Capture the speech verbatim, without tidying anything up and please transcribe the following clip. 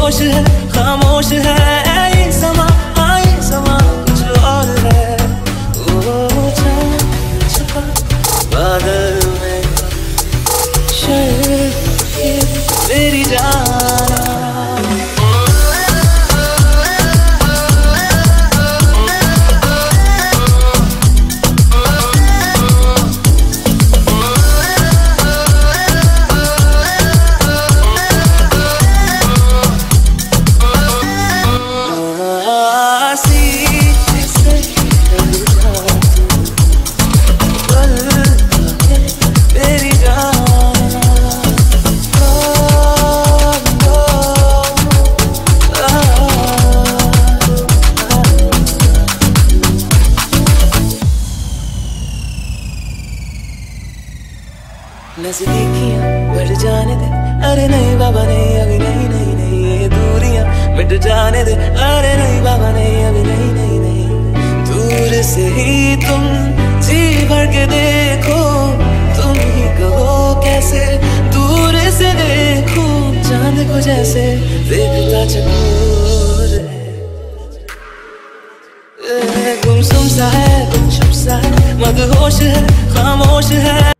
मदहोश है, खामोश है ये समा, हाँ ये समा कुछ और है। वो चाँद छुपा बादल में, शायद ये मेरी जान। नजदीकियां बढ़ जाने दे, अरे नहीं बाबा नहीं, अभी नहीं नहीं नहीं। ये दूरियां मिट जाने दे, अरे नहीं बाबा नहीं, अभी नहीं नहीं नहीं। दूर से ही तुम जी भर के देखो, तुम ही कहो कैसे दूर से देखूं चांद को जैसे देखता चकोर है। गुमसुम सा है, गुमसुम सा है, मदहोश है, खामोश है।